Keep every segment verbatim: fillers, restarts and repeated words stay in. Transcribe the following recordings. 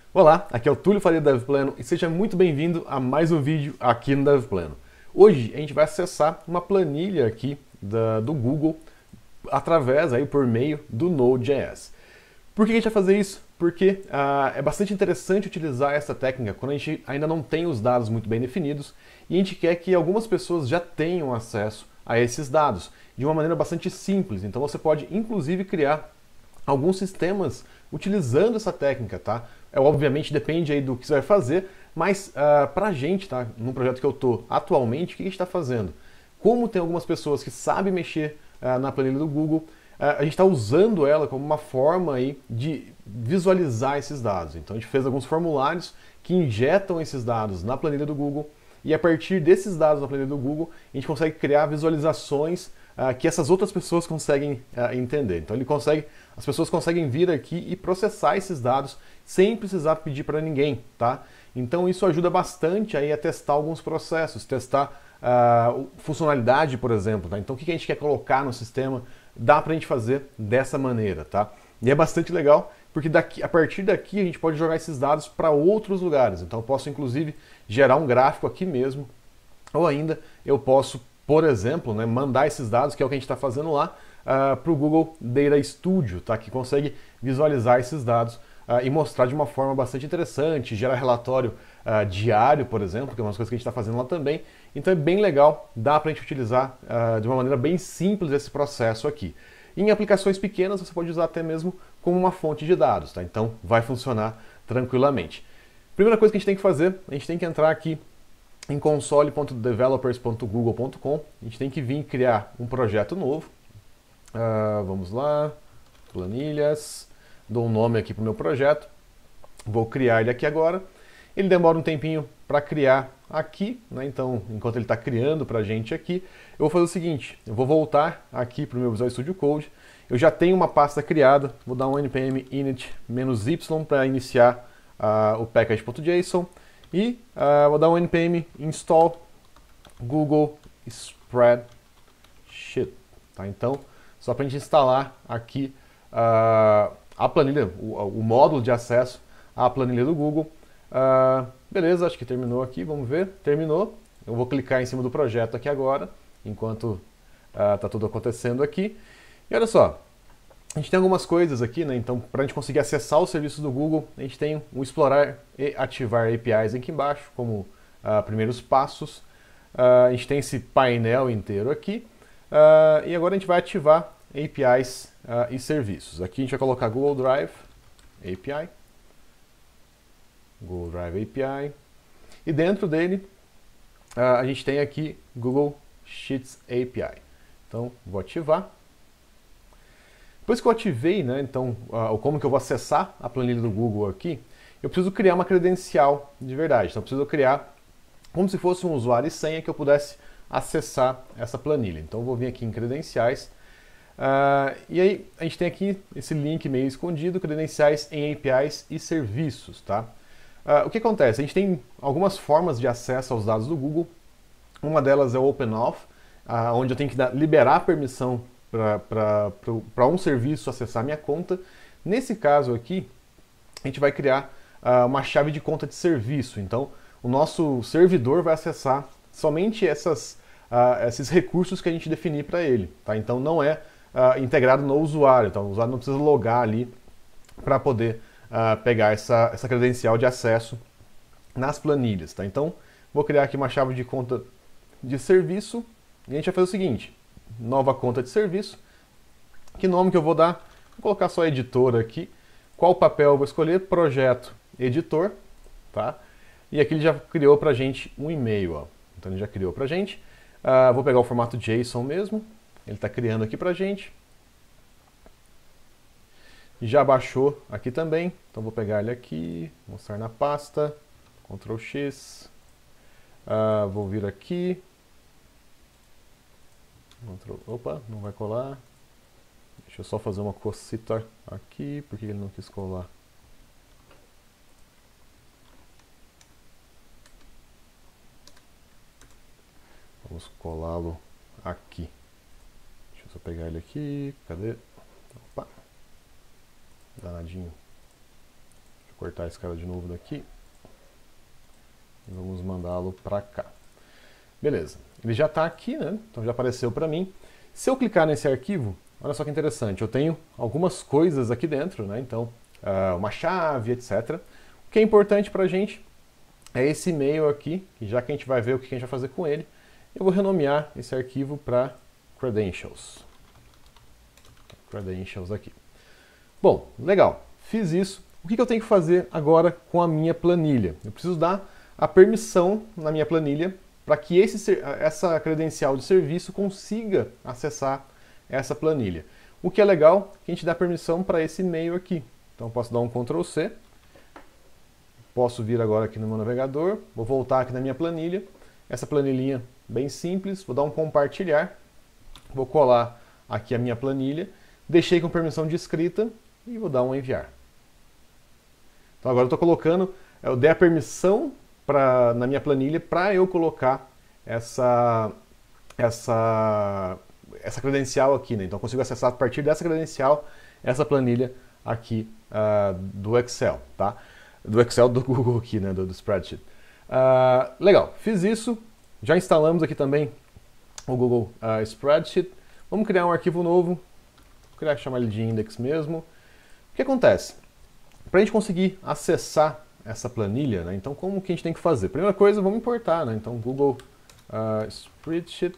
Olá, aqui é o Túlio Faria do DevPlano e seja muito bem-vindo a mais um vídeo aqui no DevPlano. Hoje a gente vai acessar uma planilha aqui da, do Google através, aí, por meio do Node.js. Por que a gente vai fazer isso? Porque ah, é bastante interessante utilizar essa técnica quando a gente ainda não tem os dados muito bem definidos e a gente quer que algumas pessoas já tenham acesso a esses dados de uma maneira bastante simples. Então você pode inclusive criar alguns sistemas utilizando essa técnica, tá? É, obviamente depende aí do que você vai fazer, mas uh, pra gente, tá? No projeto que eu tô atualmente, o que a gente está fazendo? Como tem algumas pessoas que sabem mexer uh, na planilha do Google, uh, a gente está usando ela como uma forma aí de visualizar esses dados. Então a gente fez alguns formulários que injetam esses dados na planilha do Google e a partir desses dados na planilha do Google a gente consegue criar visualizações uh, que essas outras pessoas conseguem uh, entender. Então ele consegue, as pessoas conseguem vir aqui e processar esses dados sem precisar pedir para ninguém, tá? Então isso ajuda bastante aí a testar alguns processos, testar uh, funcionalidade, por exemplo, tá? Então o que a gente quer colocar no sistema, dá para a gente fazer dessa maneira, tá? E é bastante legal, porque daqui, a partir daqui a gente pode jogar esses dados para outros lugares. Então eu posso inclusive gerar um gráfico aqui mesmo, ou ainda eu posso, por exemplo, né, mandar esses dados, que é o que a gente está fazendo lá, uh, para o Google Data Studio, tá? Que consegue visualizar esses dados uh, e mostrar de uma forma bastante interessante, gerar relatório uh, diário, por exemplo, que é uma das coisas que a gente está fazendo lá também. Então é bem legal, dá para a gente utilizar uh, de uma maneira bem simples esse processo aqui. Em aplicações pequenas você pode usar até mesmo como uma fonte de dados, tá? Então vai funcionar tranquilamente. Primeira coisa que a gente tem que fazer, a gente tem que entrar aqui em console ponto developers ponto google ponto com, a gente tem que vir criar um projeto novo. Uh, vamos lá, planilhas, dou um nome aqui para o meu projeto, vou criar ele aqui agora. Ele demora um tempinho para criar aqui, né? Então enquanto ele está criando para a gente aqui, eu vou fazer o seguinte, eu vou voltar aqui para o meu Visual Studio Code, eu já tenho uma pasta criada, vou dar um npm init-y para iniciar uh, o package.json e uh, vou dar um npm install google spreadsheet, tá? Então, só para a gente instalar aqui uh, a planilha, o, o módulo de acesso à planilha do Google. Uh, beleza, acho que terminou aqui, vamos ver. Terminou. Eu vou clicar em cima do projeto aqui agora, enquanto está uh, tudo acontecendo aqui. E olha só, a gente tem algumas coisas aqui, né? Então, para a gente conseguir acessar os serviços do Google, a gente tem o explorar e ativar A P Is aqui embaixo, como uh, primeiros passos. Uh, a gente tem esse painel inteiro aqui. Uh, e agora a gente vai ativar A P Is uh, e serviços. Aqui a gente vai colocar Google Drive A P I. Google Drive A P I. E dentro dele, uh, a gente tem aqui Google Sheets A P I. Então, vou ativar. Depois que eu ativei, né, então, uh, como que eu vou acessar a planilha do Google aqui, eu preciso criar uma credencial de verdade. Então, eu preciso criar como se fosse um usuário e senha que eu pudesse acessar essa planilha. Então, eu vou vir aqui em credenciais. Uh, e aí, a gente tem aqui esse link meio escondido, credenciais em A P Is e serviços, tá? Uh, o que acontece? A gente tem algumas formas de acesso aos dados do Google. Uma delas é o OpenAuth, uh, onde eu tenho que dar, liberar a permissão para um serviço acessar a minha conta. Nesse caso aqui, a gente vai criar uh, uma chave de conta de serviço. Então, o nosso servidor vai acessar somente essas, uh, esses recursos que a gente definir para ele. Tá? Então, não é uh, integrado no usuário. Então, o usuário não precisa logar ali para poder Uh, pegar essa, essa credencial de acesso nas planilhas, tá? Então, vou criar aqui uma chave de conta de serviço e a gente vai fazer o seguinte, nova conta de serviço, que nome que eu vou dar? Vou colocar só editor aqui, qual papel eu vou escolher? Projeto editor, tá? E aqui ele já criou pra gente um e-mail, ó. Então ele já criou pra gente, uh, vou pegar o formato JSON mesmo, ele está criando aqui pra gente. Já baixou aqui também, então vou pegar ele aqui, mostrar na pasta, control X, uh, vou vir aqui, Ctrl, opa, não vai colar, deixa eu só fazer uma cosita aqui, porque ele não quis colar. Vamos colá-lo aqui, deixa eu só pegar ele aqui, cadê? Opa, danadinho. cortar esse cara de novo daqui. E vamos mandá-lo para cá. Beleza. Ele já está aqui, né? Então já apareceu para mim. Se eu clicar nesse arquivo, olha só que interessante, eu tenho algumas coisas aqui dentro, né? Então, uh, uma chave, etcétera. O que é importante para a gente é esse e-mail aqui, que já que a gente vai ver o que a gente vai fazer com ele, eu vou renomear esse arquivo para credentials. Credentials aqui. Bom, legal. Fiz isso. O que eu tenho que fazer agora com a minha planilha? Eu preciso dar a permissão na minha planilha para que esse, essa credencial de serviço consiga acessar essa planilha. O que é legal, que a gente dá permissão para esse e-mail aqui. Então eu posso dar um control C, posso vir agora aqui no meu navegador, vou voltar aqui na minha planilha, essa planilhinha bem simples, vou dar um compartilhar, vou colar aqui a minha planilha, deixei com permissão de escrita e vou dar um enviar. Então agora eu estou colocando, eu dei a permissão pra, na minha planilha para eu colocar essa, essa, essa credencial aqui, né? Então eu consigo acessar a partir dessa credencial essa planilha aqui uh, do Excel, tá? Do Excel do Google aqui, né? Do, do Spreadsheet. Uh, legal, fiz isso, já instalamos aqui também o Google uh, Spreadsheet. Vamos criar um arquivo novo, vou criar, chamar ele de index mesmo. O que acontece? Para a gente conseguir acessar essa planilha, né, então como que a gente tem que fazer? Primeira coisa, vamos importar, né, então Google uh, Spreadsheet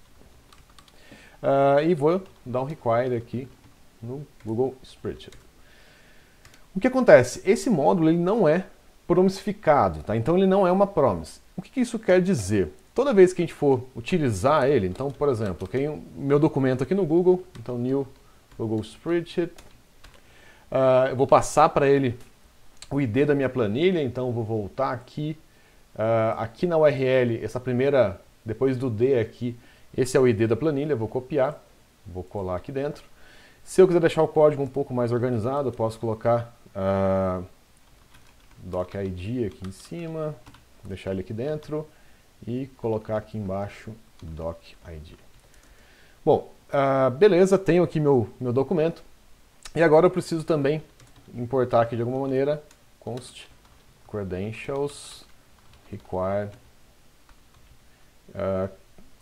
uh, e vou dar um require aqui no Google Spreadsheet. O que acontece? Esse módulo ele não é promissificado, tá? Então ele não é uma promise. O que, que isso quer dizer? Toda vez que a gente for utilizar ele, então, por exemplo, eu tenho meu documento aqui no Google, então new Google Spreadsheet, uh, eu vou passar para ele o I D da minha planilha, então eu vou voltar aqui, uh, aqui na U R L, essa primeira, depois do D aqui, esse é o I D da planilha, vou copiar, vou colar aqui dentro. Se eu quiser deixar o código um pouco mais organizado, eu posso colocar uh, docid aqui em cima, deixar ele aqui dentro e colocar aqui embaixo docid. Bom, uh, beleza, tenho aqui meu, meu documento e agora eu preciso também importar aqui de alguma maneira const credentials require uh,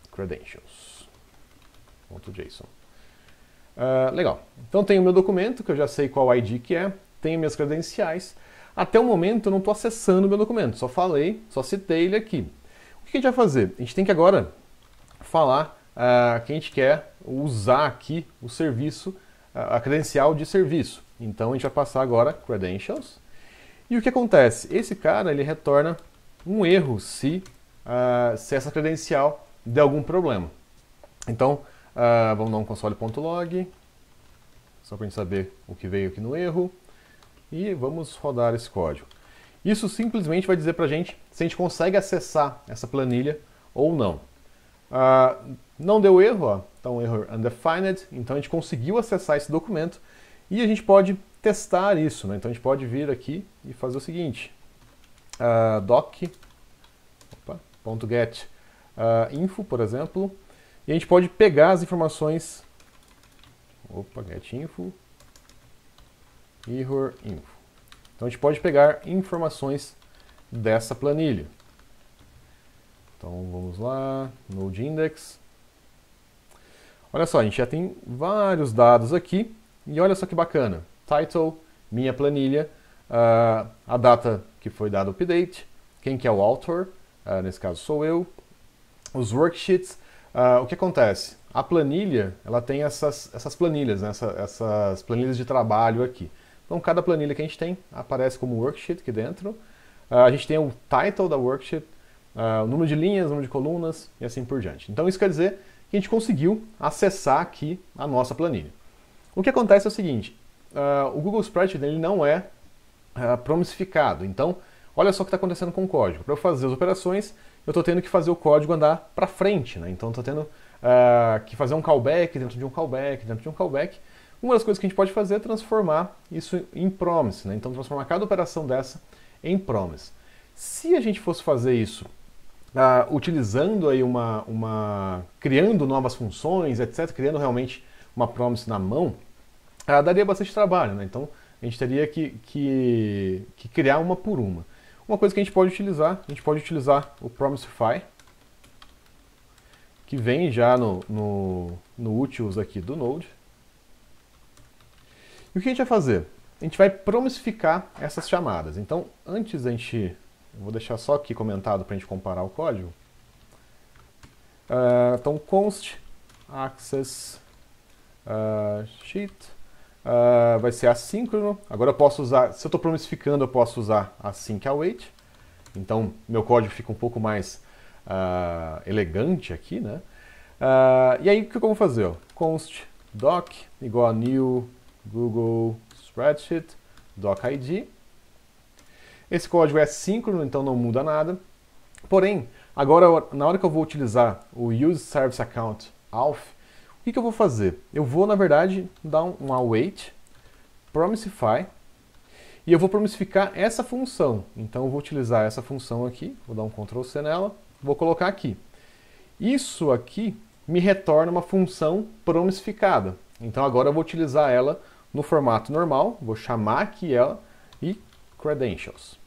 credentials.json. Uh, legal. Então tenho o meu documento, que eu já sei qual I D que é, tenho minhas credenciais. Até o momento eu não estou acessando o meu documento, só falei, só citei ele aqui. O que a gente vai fazer? A gente tem que agora falar uh, que a gente quer usar aqui o serviço, uh, a credencial de serviço. Então a gente vai passar agora credentials. E o que acontece? Esse cara ele retorna um erro se, uh, se essa credencial der algum problema. Então, Uh, vamos dar um console.log, só para a gente saber o que veio aqui no erro, e vamos rodar esse código. Isso simplesmente vai dizer para a gente se a gente consegue acessar essa planilha ou não. Uh, não deu erro, ó, então erro undefined, então a gente conseguiu acessar esse documento e a gente pode testar isso, né? Então a gente pode vir aqui e fazer o seguinte, uh, doc.get uh, info, por exemplo, e a gente pode pegar as informações, opa, get info, error info. Então a gente pode pegar informações dessa planilha. Então vamos lá, node index. Olha só, a gente já tem vários dados aqui, e olha só que bacana. Title, minha planilha, uh, a data que foi dado o update, quem que é o author, uh, nesse caso sou eu, os worksheets. Uh, o que acontece? A planilha, ela tem essas, essas planilhas, né? Essa, essas planilhas de trabalho aqui. Então, cada planilha que a gente tem aparece como worksheet aqui dentro. Uh, a gente tem o title da worksheet, uh, o número de linhas, o número de colunas e assim por diante. Então, isso quer dizer que a gente conseguiu acessar aqui a nossa planilha. O que acontece é o seguinte, uh, o Google Spreadsheet ele não é uh, promissificado. Então, olha só o que está acontecendo com o código. Para eu fazer as operações, eu estou tendo que fazer o código andar para frente, né? Então estou tendo uh, que fazer um callback dentro de um callback, dentro de um callback. Uma das coisas que a gente pode fazer é transformar isso em promise, né? Então transformar cada operação dessa em promise. Se a gente fosse fazer isso uh, utilizando aí uma, uma... criando novas funções, etcétera, criando realmente uma promise na mão, uh, daria bastante trabalho, né? Então a gente teria que, que, que criar uma por uma. Uma coisa que a gente pode utilizar, a gente pode utilizar o Promisify, que vem já no, no, no utils aqui do Node. E o que a gente vai fazer? A gente vai promisificar essas chamadas. Então, antes a gente... Eu vou deixar só aqui comentado para a gente comparar o código. Uh, então, const access uh, sheet uh, vai ser assíncrono. Agora eu posso usar, se eu estou promisificando, eu posso usar async await. Então, meu código fica um pouco mais uh, elegante aqui, né? Uh, e aí, o que eu vou fazer? Ó? Const doc igual a new Google Spreadsheet doc I D. Esse código é síncrono, então não muda nada. Porém, agora, na hora que eu vou utilizar o use service account auth, o que, que eu vou fazer? Eu vou, na verdade, dar um, um await, promisify, e eu vou promisificar essa função. Então, eu vou utilizar essa função aqui, vou dar um control C nela, vou colocar aqui. Isso aqui me retorna uma função promisificada. Então, agora eu vou utilizar ela no formato normal, vou chamar aqui ela e credentials.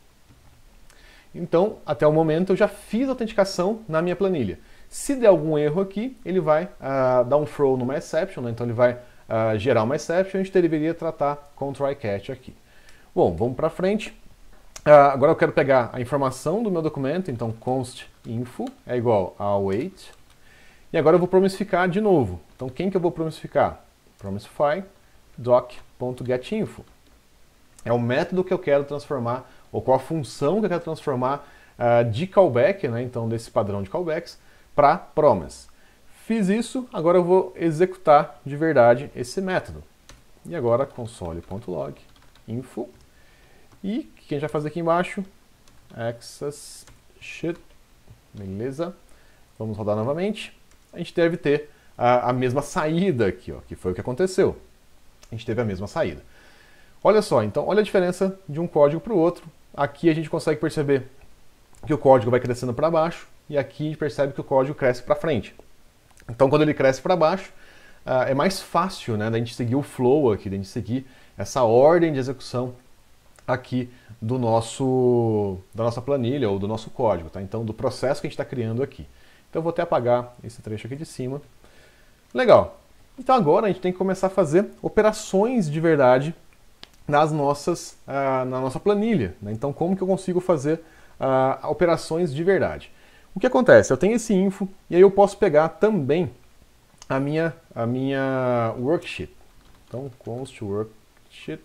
Então, até o momento eu já fiz a autenticação na minha planilha. Se der algum erro aqui, ele vai uh, dar um throw numa exception, né? Então ele vai uh, gerar uma exception, a gente deveria tratar com try catch aqui. Bom, vamos para frente. Uh, agora eu quero pegar a informação do meu documento, então const info é igual a await. E agora eu vou promisificar de novo. Então quem que eu vou promisificar? Promisify doc.getInfo. É o método que eu quero transformar, ou qual a função que eu quero transformar uh, de callback, né, então desse padrão de callbacks, para promise. Fiz isso, agora eu vou executar de verdade esse método. E agora console.log info. E o que a gente vai fazer aqui embaixo? Access sheet. Beleza. Vamos rodar novamente. A gente deve ter a, a mesma saída aqui, ó, que foi o que aconteceu. A gente teve a mesma saída. Olha só, então, olha a diferença de um código para o outro. Aqui a gente consegue perceber que o código vai crescendo para baixo e aqui a gente percebe que o código cresce para frente. Então, quando ele cresce para baixo, uh, é mais fácil, né, da gente seguir o flow aqui, da gente seguir essa ordem de execução aqui do nosso, da nossa planilha ou do nosso código, tá? Então, do processo que a gente está criando aqui. Então, eu vou até apagar esse trecho aqui de cima. Legal. Então, agora a gente tem que começar a fazer operações de verdade nas nossas, uh, na nossa planilha. Né? Então, como que eu consigo fazer uh, operações de verdade? O que acontece? Eu tenho esse info e aí eu posso pegar também a minha, a minha worksheet. Então, const worksheet.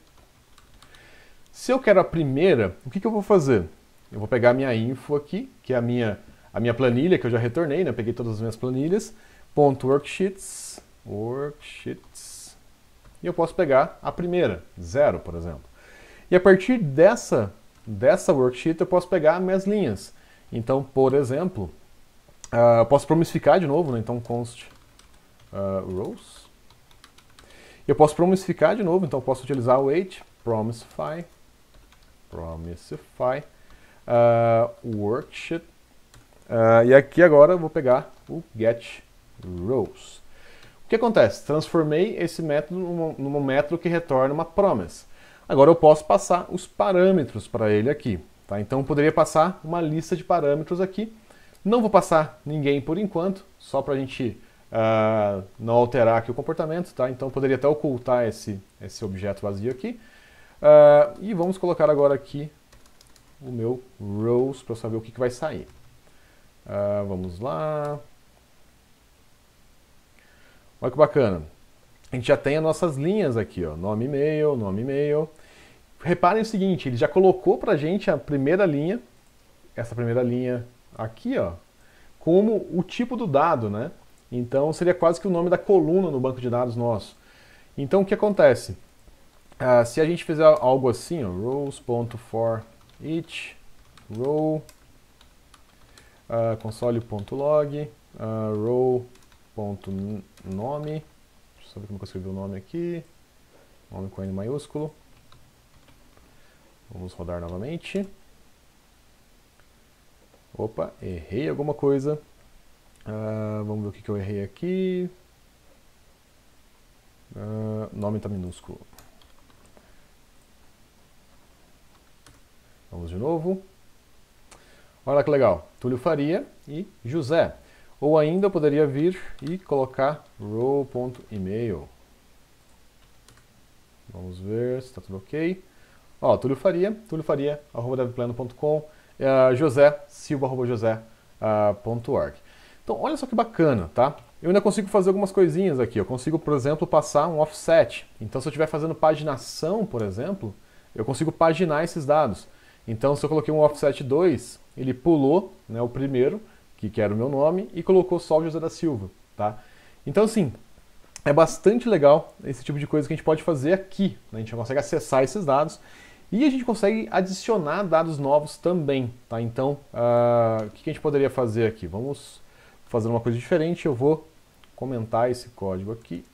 Se eu quero a primeira, o que, que eu vou fazer? Eu vou pegar a minha info aqui, que é a minha, a minha planilha que eu já retornei, né? Eu peguei todas as minhas planilhas, ponto worksheets, worksheets. E eu posso pegar a primeira, zero, por exemplo. E a partir dessa, dessa worksheet eu posso pegar minhas linhas. Então, por exemplo, uh, eu posso promisificar de novo, né? Então const uh, rows. Eu posso promisificar de novo, então eu posso utilizar o await, promisify, promisify, uh, worksheet. Uh, e aqui agora eu vou pegar o get rows. O que acontece? Transformei esse método num, num método que retorna uma promise. Agora eu posso passar os parâmetros para ele aqui. Tá? Então eu poderia passar uma lista de parâmetros aqui. Não vou passar ninguém por enquanto, só para a gente uh, não alterar aqui o comportamento. Tá? Então eu poderia até ocultar esse, esse objeto vazio aqui. Uh, e vamos colocar agora aqui o meu rows para eu saber o que, que vai sair. Uh, vamos lá. Olha que bacana. A gente já tem as nossas linhas aqui, ó, nome e-mail, nome e-mail. Reparem o seguinte, ele já colocou pra gente a primeira linha, essa primeira linha aqui, ó, como o tipo do dado, né? Então seria quase que o nome da coluna no banco de dados nosso. Então o que acontece? Uh, se a gente fizer algo assim, ó, rows.for each row, uh, console.log, uh, row ponto nome, deixa eu saber como eu escrevi o nome aqui, nome com N maiúsculo. Vamos rodar novamente. Opa, errei alguma coisa. Uh, vamos ver o que, que eu errei aqui. Uh, nome está minúsculo. Vamos de novo. Olha que legal, Túlio Faria e José. Ou ainda eu poderia vir e colocar row.email. Vamos ver se está tudo ok. Ó, Túlio Faria, túlio faria arroba devpleno ponto com, uh, José, silva arroba josé ponto org. Então, olha só que bacana, tá? Eu ainda consigo fazer algumas coisinhas aqui. Eu consigo, por exemplo, passar um offset. Então, se eu estiver fazendo paginação, por exemplo, eu consigo paginar esses dados. Então, se eu coloquei um offset dois, ele pulou, né, o primeiro, que, que era o meu nome, e colocou só o José da Silva, tá? Então, assim, é bastante legal esse tipo de coisa que a gente pode fazer aqui, né? A gente consegue acessar esses dados e a gente consegue adicionar dados novos também, tá? Então, uh, o que a gente poderia fazer aqui? Vamos fazer uma coisa diferente. Eu vou comentar esse código aqui.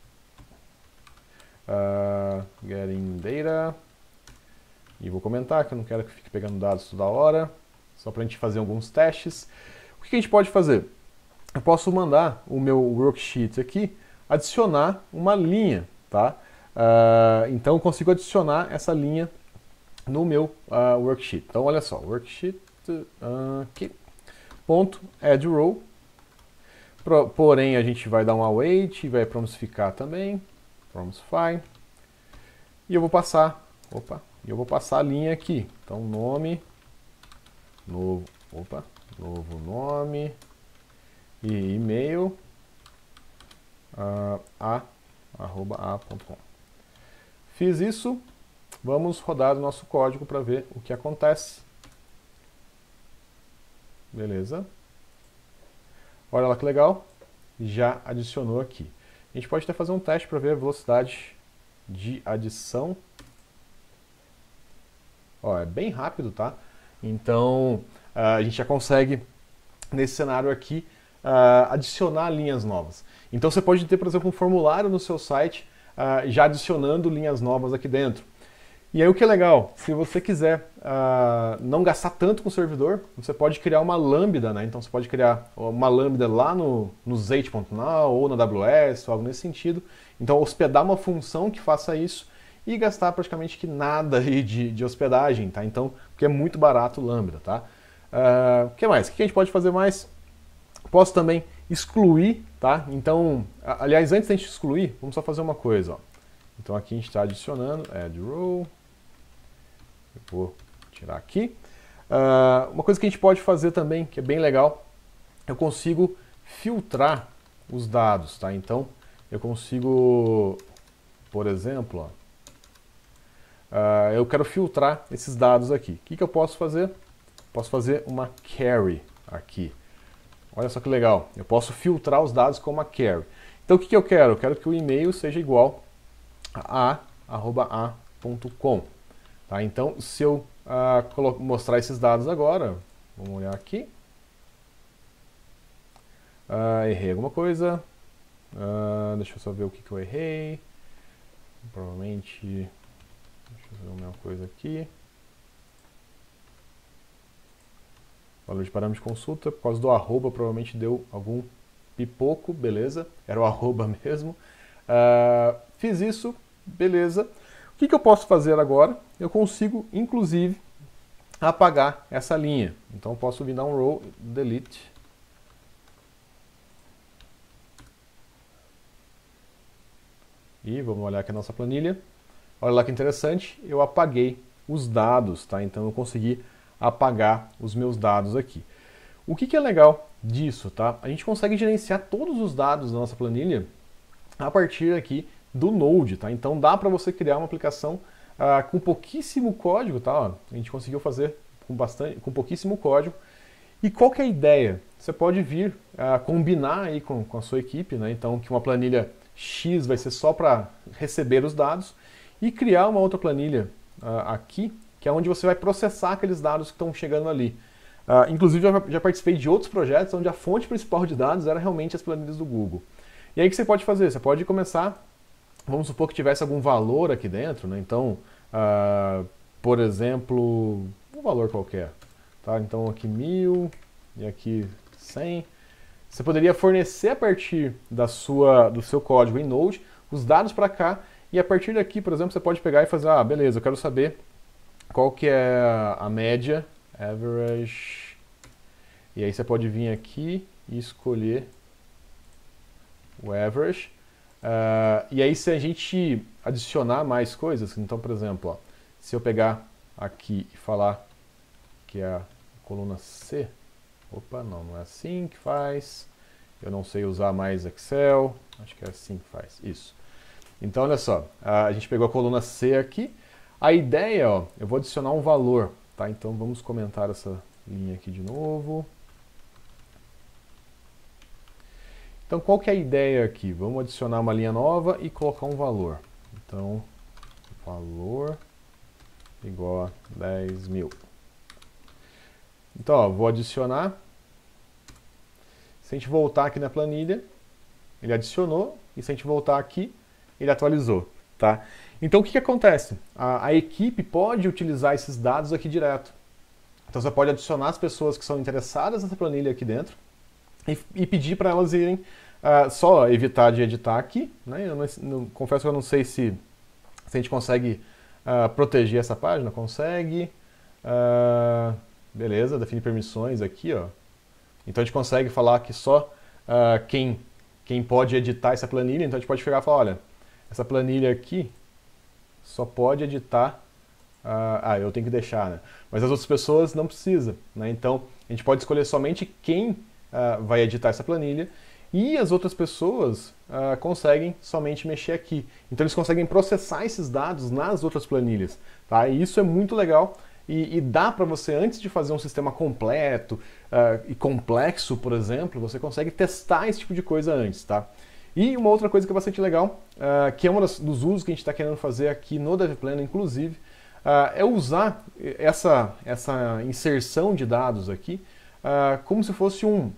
Uh, getting data. E vou comentar que eu não quero que fique pegando dados toda hora, só para a gente fazer alguns testes. O que a gente pode fazer? Eu posso mandar o meu worksheet aqui, adicionar uma linha, tá? Uh, então eu consigo adicionar essa linha no meu uh, worksheet. Então olha só, worksheet uh, aqui, ponto add row. Pro, porém a gente vai dar um await, vai promosificar também, promosify. E eu vou passar, opa, eu vou passar a linha aqui. Então nome, novo, opa, novo nome e e-mail uh, a arroba a ponto com. Fiz isso. Vamos rodar o nosso código para ver o que acontece. Beleza. Olha lá que legal. Já adicionou aqui. A gente pode até fazer um teste para ver a velocidade de adição. Ó, é bem rápido, tá? Então, a gente já consegue, nesse cenário aqui, adicionar linhas novas. Então, você pode ter, por exemplo, um formulário no seu site já adicionando linhas novas aqui dentro. E aí o que é legal, se você quiser uh, não gastar tanto com o servidor, você pode criar uma lambda, né? Então você pode criar uma lambda lá no, no zete ponto now ou na A W S, ou algo nesse sentido. Então hospedar uma função que faça isso e gastar praticamente que nada aí de, de hospedagem, tá? Então, porque é muito barato o lambda, tá? Uh, o que mais? O que a gente pode fazer mais? Posso também excluir, tá? Então, aliás, antes da gente excluir, vamos só fazer uma coisa, ó. Então aqui a gente está adicionando add row. Eu vou tirar aqui. Uh, uma coisa que a gente pode fazer também, que é bem legal, eu consigo filtrar os dados, tá? Então, eu consigo, por exemplo, ó, uh, eu quero filtrar esses dados aqui. O que, que eu posso fazer? Posso fazer uma query aqui. Olha só que legal. Eu posso filtrar os dados com uma query. Então, o que, que eu quero? Eu quero que o e-mail seja igual a arroba a ponto com. Tá? Então, se eu uh, mostrar esses dados agora, vamos olhar aqui. Uh, errei alguma coisa. Uh, deixa eu só ver o que, que eu errei. Provavelmente. Deixa eu ver uma coisa aqui. Valor de parâmetro de consulta. Por causa do arroba, provavelmente deu algum pipoco. Beleza. Era o arroba mesmo. Uh, fiz isso. Beleza. O que, que eu posso fazer agora? Eu consigo, inclusive, apagar essa linha. Então, eu posso vir dar um row, delete. E vamos olhar aqui a nossa planilha. Olha lá que interessante, eu apaguei os dados, tá? Então, eu consegui apagar os meus dados aqui. O que, que é legal disso, tá? A gente consegue gerenciar todos os dados da nossa planilha a partir aqui do Node, tá? Então dá para você criar uma aplicação uh, com pouquíssimo código, tá? Ó, a gente conseguiu fazer com bastante, com pouquíssimo código. E qual que é a ideia? Você pode vir uh, combinar aí com, com a sua equipe, né? Então que uma planilha X vai ser só para receber os dados e criar uma outra planilha uh, aqui, que é onde você vai processar aqueles dados que estão chegando ali. Uh, inclusive eu já, já participei de outros projetos onde a fonte principal de dados era realmente as planilhas do Google. E aí o que você pode fazer? Você pode começar. Vamos supor que tivesse algum valor aqui dentro, né? Então, uh, por exemplo, um valor qualquer. Tá? Então aqui mil e aqui cem. Você poderia fornecer a partir da sua, do seu código em Node os dados para cá e a partir daqui, por exemplo, você pode pegar e fazer, ah, beleza, eu quero saber qual que é a média, average, e aí você pode vir aqui e escolher o average. Uh, e aí se a gente adicionar mais coisas, então por exemplo, ó, se eu pegar aqui e falar que é a coluna C, opa, não, não é assim que faz, eu não sei usar mais Excel, acho que é assim que faz, isso. Então olha só, a gente pegou a coluna C aqui, a ideia, ó, eu vou adicionar um valor, tá? Então vamos comentar essa linha aqui de novo. Então, qual que é a ideia aqui? Vamos adicionar uma linha nova e colocar um valor. Então, valor igual a dez mil. Então, ó, vou adicionar. Se a gente voltar aqui na planilha, ele adicionou. E se a gente voltar aqui, ele atualizou. Tá? Então, o que, que acontece? A, a equipe pode utilizar esses dados aqui direto. Então, você pode adicionar as pessoas que são interessadas nessa planilha aqui dentro e, e pedir para elas irem Uh, só evitar de editar aqui, né? Eu não, não, confesso que eu não sei se, se a gente consegue uh, proteger essa página, consegue, uh, beleza, definir permissões aqui, ó. Então a gente consegue falar que só uh, quem, quem pode editar essa planilha, então a gente pode chegar e falar, olha, essa planilha aqui só pode editar, uh, ah, eu tenho que deixar, né? Mas as outras pessoas não precisam, né? Então a gente pode escolher somente quem uh, vai editar essa planilha. E as outras pessoas uh, conseguem somente mexer aqui. Então eles conseguem processar esses dados nas outras planilhas. Tá? E isso é muito legal e, e dá para você, antes de fazer um sistema completo uh, e complexo, por exemplo, você consegue testar esse tipo de coisa antes. Tá? E uma outra coisa que é bastante legal, uh, que é um dos usos que a gente está querendo fazer aqui no DevPlano, inclusive, uh, é usar essa, essa inserção de dados aqui uh, como se fosse um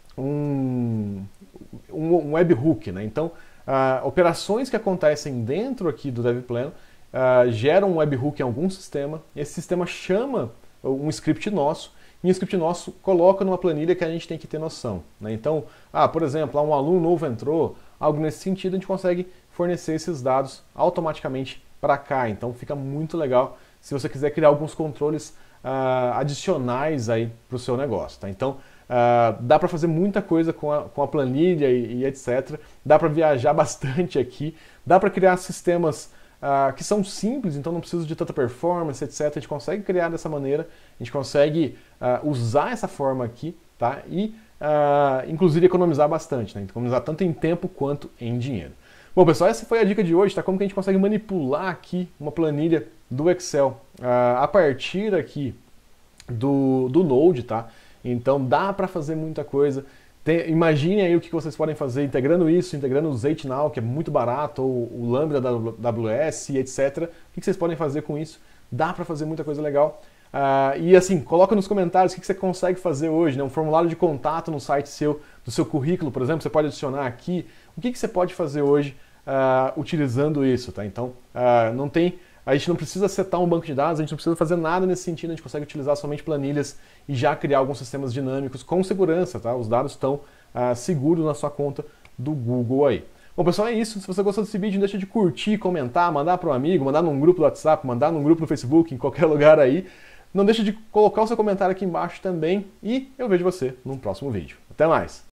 Um, um, um webhook, né? Então, uh, operações que acontecem dentro aqui do DevPlano uh, geram um webhook em algum sistema, esse sistema chama um script nosso, e o script nosso coloca numa planilha que a gente tem que ter noção, né? Então, ah, por exemplo, um aluno novo entrou, algo nesse sentido, a gente consegue fornecer esses dados automaticamente para cá, então fica muito legal se você quiser criar alguns controles uh, adicionais aí para o seu negócio, tá? Então, Uh, dá para fazer muita coisa com a, com a planilha e, e etcétera. Dá para viajar bastante aqui. Dá para criar sistemas uh, que são simples, então não precisa de tanta performance, etcétera. A gente consegue criar dessa maneira, a gente consegue uh, usar essa forma aqui, tá? E uh, inclusive economizar bastante, né? Economizar tanto em tempo quanto em dinheiro. Bom, pessoal, essa foi a dica de hoje, tá? Como que a gente consegue manipular aqui uma planilha do Excel uh, a partir aqui do, do Node, tá? Então dá para fazer muita coisa. Tem, imagine aí o que vocês podem fazer integrando isso, integrando o ZateNow, que é muito barato, ou o Lambda da A W S, etcétera. O que vocês podem fazer com isso? Dá para fazer muita coisa legal. Uh, e assim, coloca nos comentários o que você consegue fazer hoje, né? Um formulário de contato no site seu, do seu currículo, por exemplo, você pode adicionar aqui. O que você pode fazer hoje uh, utilizando isso, tá? Então, uh, não tem... A gente não precisa setar um banco de dados, a gente não precisa fazer nada nesse sentido, a gente consegue utilizar somente planilhas e já criar alguns sistemas dinâmicos com segurança, tá? Os dados estão uh, seguros na sua conta do Google aí. Bom, pessoal, é isso. Se você gostou desse vídeo, não deixa de curtir, comentar, mandar para um amigo, mandar num grupo do WhatsApp, mandar num grupo do Facebook, em qualquer lugar aí. Não deixa de colocar o seu comentário aqui embaixo também e eu vejo você num próximo vídeo. Até mais!